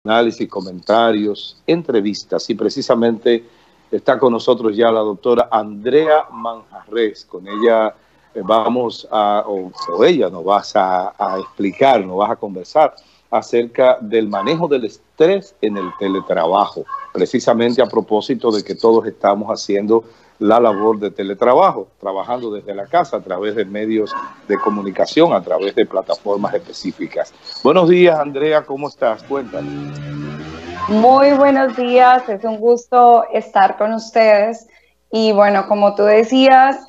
análisis, comentarios, entrevistas, y precisamente está con nosotros ya la doctora Andrea Manjarrés. Con ella vamos a, o ella nos vas a explicar, nos vas a conversar acerca del manejo del estrés en el teletrabajo, precisamente a propósito de que todos estamos haciendo la labor de teletrabajo, trabajando desde la casa a través de medios de comunicación, a través de plataformas específicas. Buenos días, Andrea, ¿cómo estás? Cuéntanos. Muy buenos días, es un gusto estar con ustedes. Y bueno, como tú decías,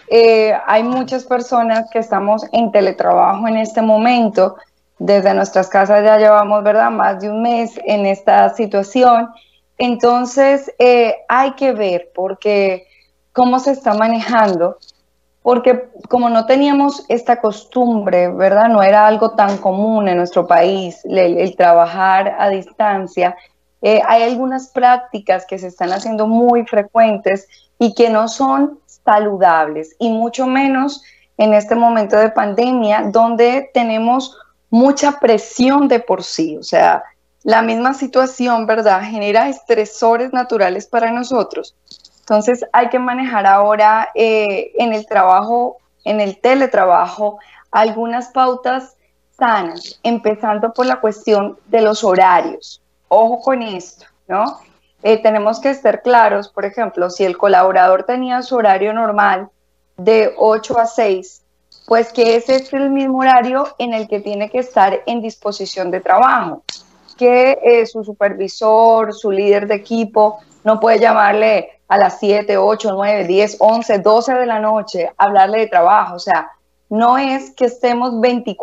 hay muchas personas que estamos en teletrabajo en este momento. Desde nuestras casas ya llevamos, ¿verdad?, más de un mes en esta situación. Entonces, hay que ver cómo se está manejando, porque como no teníamos esta costumbre, ¿verdad?, no era algo tan común en nuestro país, el trabajar a distancia. Hay algunas prácticas que se están haciendo muy frecuentes y que no son saludables, y mucho menos en este momento de pandemia, donde tenemos mucha presión de por sí. O sea, la misma situación, ¿verdad?, genera estresores naturales para nosotros. Entonces hay que manejar ahora en el trabajo, en el teletrabajo, algunas pautas sanas, empezando por la cuestión de los horarios. Ojo con esto, ¿no? Tenemos que estar claros, por ejemplo, si el colaborador tenía su horario normal de 8 a 6, pues que ese es el mismo horario en el que tiene que estar en disposición de trabajo, que su supervisor, su líder de equipo, no puede llamarle a las 7, 8, 9, 10, 11, 12 de la noche, hablarle de trabajo. O sea, no es que estemos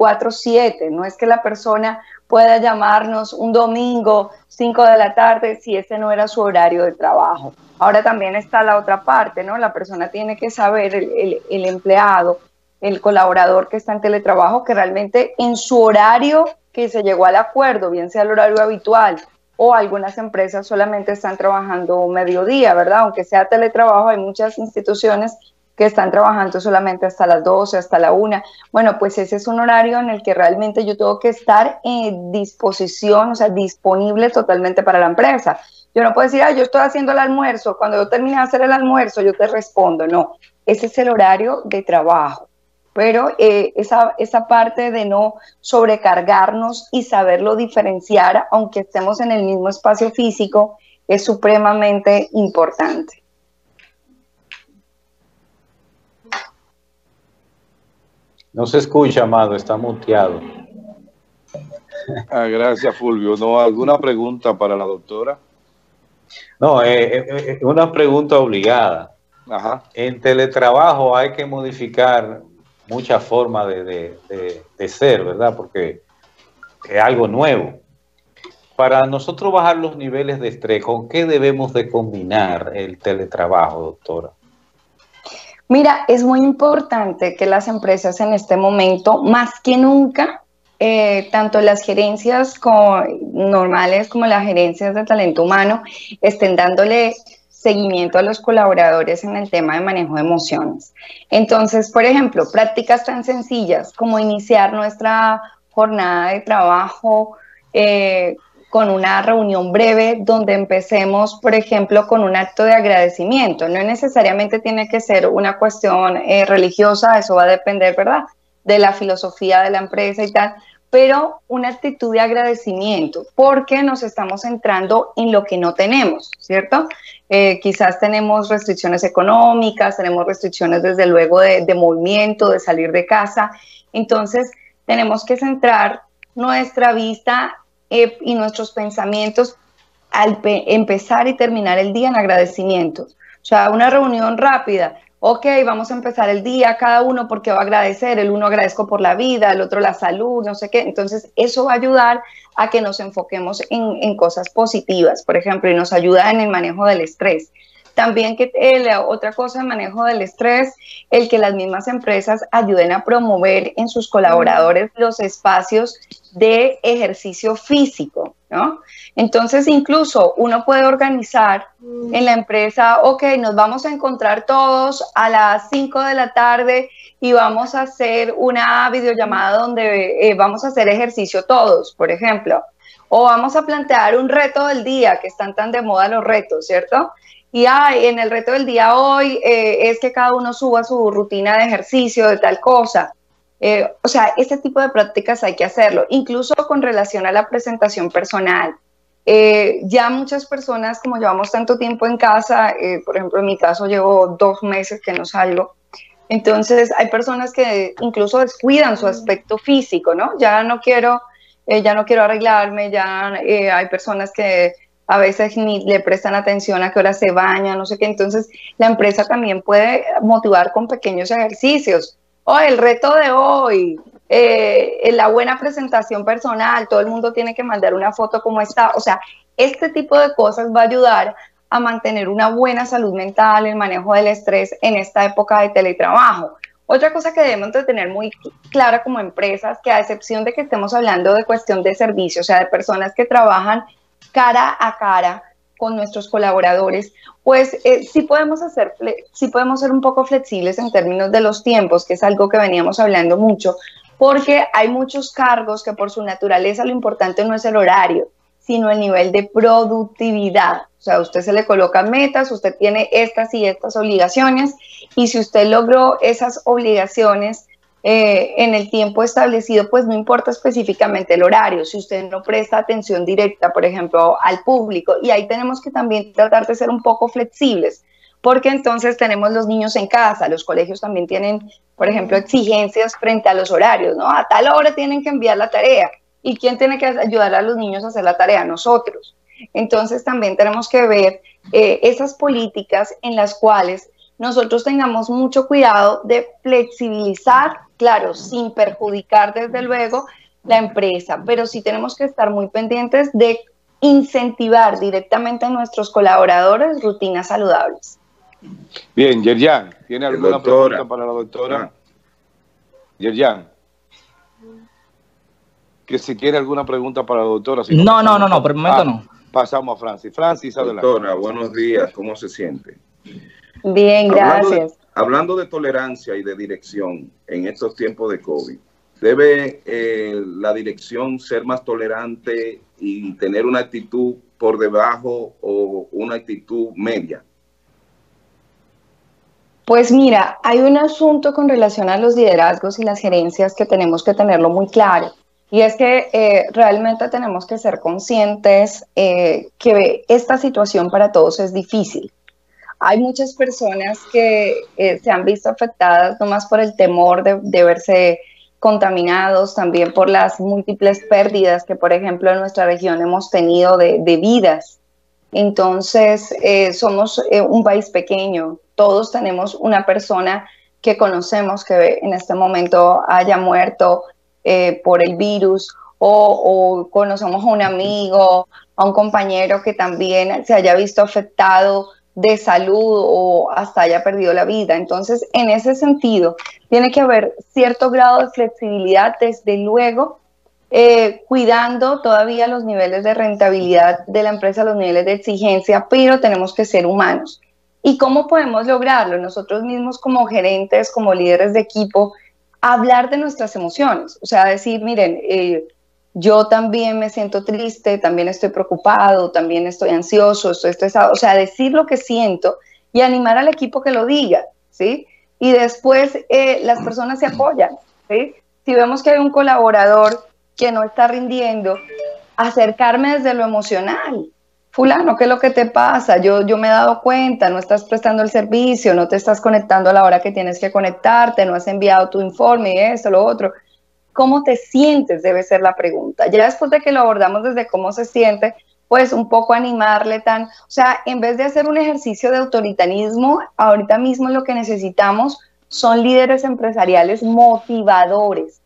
24/7, no es que la persona pueda llamarnos un domingo, 5 de la tarde, si ese no era su horario de trabajo. Ahora también está la otra parte, ¿no? La persona tiene que saber, el empleado, el colaborador que está en teletrabajo, que realmente en su horario que se llegó al acuerdo, bien sea el horario habitual, o algunas empresas solamente están trabajando mediodía, ¿verdad? Aunque sea teletrabajo, hay muchas instituciones que están trabajando solamente hasta las 12, hasta la 1. Bueno, pues ese es un horario en el que realmente yo tengo que estar en disposición, o sea, disponible totalmente para la empresa. Yo no puedo decir, yo estoy haciendo el almuerzo, cuando yo termine de hacer el almuerzo, yo te respondo. No, ese es el horario de trabajo. Pero esa parte de no sobrecargarnos y saberlo diferenciar, aunque estemos en el mismo espacio físico, es supremamente importante. No se escucha, Amado, está muteado. Gracias, Fulvio. ¿No alguna pregunta para la doctora? No, una pregunta obligada. Ajá. En teletrabajo hay que modificar muchas formas de ser, ¿verdad? Porque es algo nuevo. Para nosotros bajar los niveles de estrés, ¿con qué debemos de combinar el teletrabajo, doctora? Mira, es muy importante que las empresas en este momento, más que nunca, tanto las gerencias normales como las gerencias de talento humano, estén dándole seguimiento a los colaboradores en el tema de manejo de emociones. Entonces, por ejemplo, prácticas tan sencillas como iniciar nuestra jornada de trabajo con una reunión breve donde empecemos, por ejemplo, con un acto de agradecimiento. No necesariamente tiene que ser una cuestión religiosa, eso va a depender, ¿verdad?, de la filosofía de la empresa y tal, pero una actitud de agradecimiento, porque nos estamos centrando en lo que no tenemos, ¿cierto? Quizás tenemos restricciones económicas, tenemos restricciones desde luego de movimiento, de salir de casa. Entonces tenemos que centrar nuestra vista y nuestros pensamientos al empezar y terminar el día en agradecimientos. O sea, una reunión rápida. Ok, vamos a empezar el día, cada uno porque va a agradecer, el uno agradezco por la vida, el otro la salud, no sé qué. Entonces, eso va a ayudar a que nos enfoquemos en cosas positivas, por ejemplo, y nos ayuda en el manejo del estrés. También otra cosa, el manejo del estrés, el que las mismas empresas ayuden a promover en sus colaboradores los espacios de ejercicio físico, ¿no? Entonces, incluso uno puede organizar en la empresa, ok, nos vamos a encontrar todos a las 5 de la tarde y vamos a hacer una videollamada donde vamos a hacer ejercicio todos, por ejemplo. O vamos a plantear un reto del día, que están tan de moda los retos, ¿cierto? Y en el reto del día hoy es que cada uno suba su rutina de ejercicio, de tal cosa. O sea, este tipo de prácticas hay que hacerlo, incluso con relación a la presentación personal. Ya muchas personas, como llevamos tanto tiempo en casa, por ejemplo, en mi caso llevo 2 meses que no salgo, entonces hay personas que incluso descuidan su aspecto físico, ¿no? Ya no quiero arreglarme, ya hay personas que a veces ni le prestan atención a qué hora se baña, no sé qué. Entonces la empresa también puede motivar con pequeños ejercicios. Oh, el reto de hoy, la buena presentación personal, todo el mundo tiene que mandar una foto como está. O sea, este tipo de cosas va a ayudar a mantener una buena salud mental, el manejo del estrés en esta época de teletrabajo. Otra cosa que debemos de tener muy clara como empresas, que a excepción de que estemos hablando de cuestión de servicio, o sea, de personas que trabajan cara a cara con nuestros colaboradores, pues sí podemos ser un poco flexibles en términos de los tiempos, que es algo que veníamos hablando mucho, porque hay muchos cargos que por su naturaleza lo importante no es el horario, sino el nivel de productividad. O sea, a usted se le colocan metas, usted tiene estas y estas obligaciones, y si usted logró esas obligaciones en el tiempo establecido, pues no importa específicamente el horario, si usted no presta atención directa, por ejemplo, al público, y ahí tenemos que también tratar de ser un poco flexibles, porque entonces tenemos los niños en casa, los colegios también tienen, por ejemplo, exigencias frente a los horarios, ¿no? A tal hora tienen que enviar la tarea. ¿Y quién tiene que ayudar a los niños a hacer la tarea? Nosotros. Entonces también tenemos que ver esas políticas en las cuales nosotros tengamos mucho cuidado de flexibilizar, claro, sin perjudicar desde luego la empresa, pero sí tenemos que estar muy pendientes de incentivar directamente a nuestros colaboradores rutinas saludables. Bien, Yerjan, ¿tiene alguna pregunta para la doctora? Yerjan. Que si quiere alguna pregunta para la doctora. Si no, por el momento no. Pasamos a Francis. Francis, adelante. Doctora, buenos días. ¿Cómo se siente? Bien, gracias. Hablando de tolerancia y de dirección en estos tiempos de COVID, ¿debe la dirección ser más tolerante y tener una actitud por debajo o una actitud media? Pues mira, hay un asunto con relación a los liderazgos y las gerencias que tenemos que tenerlo muy claro. Y es que realmente tenemos que ser conscientes que esta situación para todos es difícil. Hay muchas personas que se han visto afectadas no más por el temor de verse contaminados, también por las múltiples pérdidas que, por ejemplo, en nuestra región hemos tenido de vidas. Entonces, somos un país pequeño, todos tenemos una persona que conocemos que en este momento haya muerto por el virus, o conocemos a un amigo, a un compañero que también se haya visto afectado de salud o hasta haya perdido la vida. Entonces, en ese sentido, tiene que haber cierto grado de flexibilidad, desde luego, cuidando todavía los niveles de rentabilidad de la empresa, los niveles de exigencia, pero tenemos que ser humanos. ¿Y cómo podemos lograrlo? Nosotros mismos como gerentes, como líderes de equipo, hablar de nuestras emociones, o sea, decir, miren, yo también me siento triste, también estoy preocupado, también estoy ansioso, estoy estresado, o sea, decir lo que siento y animar al equipo que lo diga, ¿sí? Y después las personas se apoyan, ¿sí? Si vemos que hay un colaborador que no está rindiendo, acercarme desde lo emocional. Fulano, ¿qué es lo que te pasa? Yo me he dado cuenta, no estás prestando el servicio, no te estás conectando a la hora que tienes que conectarte, no has enviado tu informe y esto, lo otro. ¿Cómo te sientes? Debe ser la pregunta. Ya después de que lo abordamos desde cómo se siente, pues un poco animarle o sea, en vez de hacer un ejercicio de autoritarismo, ahorita mismo lo que necesitamos son líderes empresariales motivadores.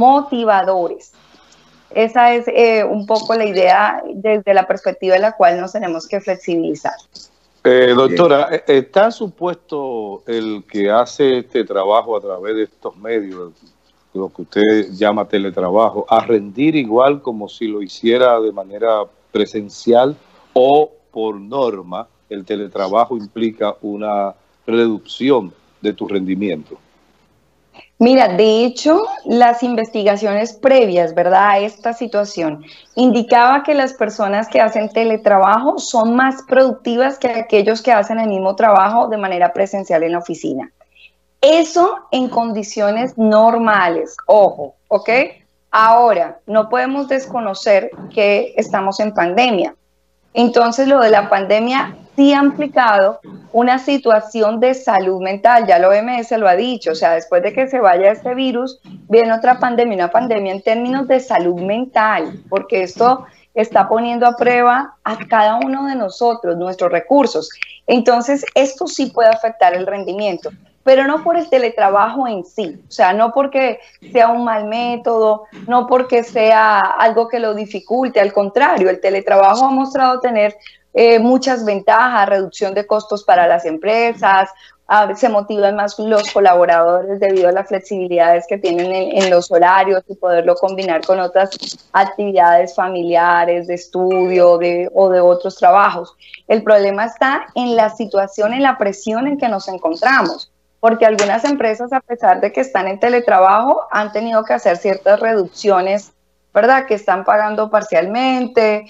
Esa es un poco la idea desde la perspectiva en la cual nos tenemos que flexibilizar. Doctora, ¿está supuesto el que hace este trabajo a través de estos medios, lo que usted llama teletrabajo, a rendir igual como si lo hiciera de manera presencial, o por norma el teletrabajo implica una reducción de tu rendimiento? Mira, de hecho, las investigaciones previas, ¿verdad?, a esta situación, indicaba que las personas que hacen teletrabajo son más productivas que aquellos que hacen el mismo trabajo de manera presencial en la oficina. Eso en condiciones normales, ojo, ¿ok? Ahora, no podemos desconocer que estamos en pandemia. Entonces, lo de la pandemia sí ha implicado una situación de salud mental, ya la OMS lo ha dicho, o sea, después de que se vaya este virus, viene otra pandemia, una pandemia en términos de salud mental, porque esto está poniendo a prueba a cada uno de nosotros, nuestros recursos. Entonces, esto sí puede afectar el rendimiento, pero no por el teletrabajo en sí, o sea, no porque sea un mal método, no porque sea algo que lo dificulte, al contrario, el teletrabajo ha mostrado tener muchas ventajas, reducción de costos para las empresas, se motivan más los colaboradores debido a las flexibilidades que tienen en los horarios y poderlo combinar con otras actividades familiares, de estudio o de otros trabajos. El problema está en la situación, en la presión en que nos encontramos, porque algunas empresas, a pesar de que están en teletrabajo, han tenido que hacer ciertas reducciones, ¿verdad?, que están pagando parcialmente,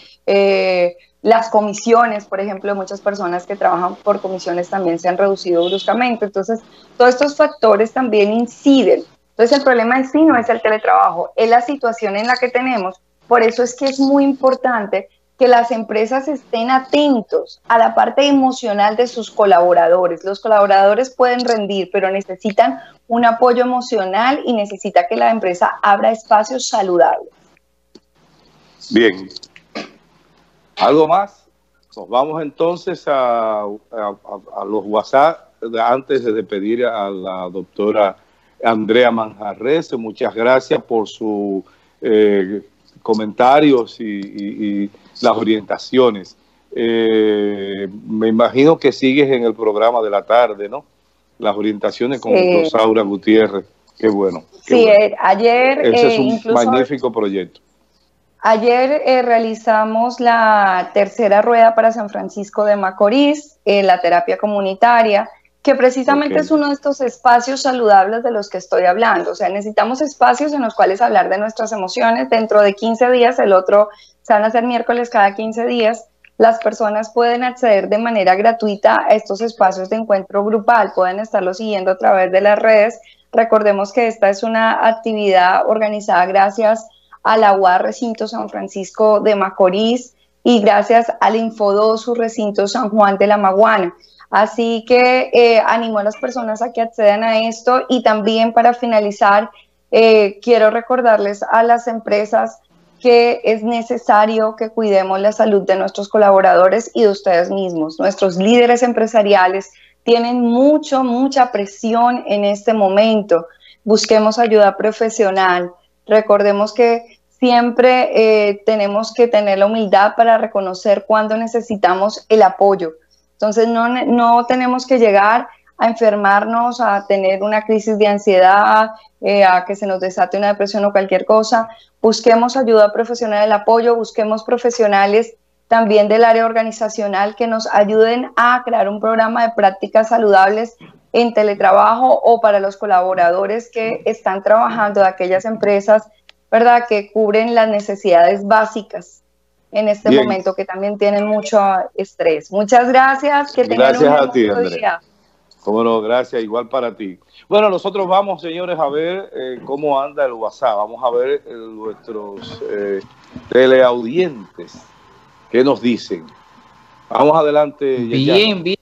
las comisiones, por ejemplo, de muchas personas que trabajan por comisiones también se han reducido bruscamente. Entonces, todos estos factores también inciden. Entonces, el problema en sí no es el teletrabajo, es la situación en la que tenemos. Por eso es que es muy importante que las empresas estén atentos a la parte emocional de sus colaboradores. Los colaboradores pueden rendir, pero necesitan un apoyo emocional y necesita que la empresa abra espacios saludables. Bien. ¿Algo más? Nos vamos entonces a los WhatsApp antes de despedir a la doctora Andrea Manjarrés. Muchas gracias por sus comentarios y las orientaciones. Me imagino que sigues en el programa de la tarde, ¿no? Las orientaciones con Rosaura Gutiérrez. Qué bueno. Qué sí, bueno. Ayer ese es un incluso magnífico proyecto. Ayer realizamos la tercera rueda para San Francisco de Macorís, la terapia comunitaria, que precisamente es uno de estos espacios saludables de los que estoy hablando. O sea, necesitamos espacios en los cuales hablar de nuestras emociones. Dentro de 15 días, el otro se van a hacer miércoles cada 15 días. Las personas pueden acceder de manera gratuita a estos espacios de encuentro grupal, pueden estarlo siguiendo a través de las redes. Recordemos que esta es una actividad organizada gracias a la UAR Recinto San Francisco de Macorís y gracias al Infodosu Recinto San Juan de la Maguana. Así que animo a las personas a que accedan a esto y también para finalizar quiero recordarles a las empresas que es necesario que cuidemos la salud de nuestros colaboradores y de ustedes mismos. Nuestros líderes empresariales tienen mucha presión en este momento. Busquemos ayuda profesional. Recordemos que siempre tenemos que tener la humildad para reconocer cuando necesitamos el apoyo. Entonces no tenemos que llegar a enfermarnos, a tener una crisis de ansiedad, a que se nos desate una depresión o cualquier cosa. Busquemos ayuda profesional, el apoyo, busquemos profesionales también del área organizacional que nos ayuden a crear un programa de prácticas saludables en teletrabajo o para los colaboradores que están trabajando de aquellas empresas, ¿verdad?, que cubren las necesidades básicas en este momento, que también tienen mucho estrés. Muchas gracias. Que tengan un hermoso día. Cómo no, gracias, igual para ti. Bueno, nosotros vamos, señores, a ver cómo anda el WhatsApp. Vamos a ver nuestros teleaudientes, qué nos dicen. Vamos adelante. Bien, bien.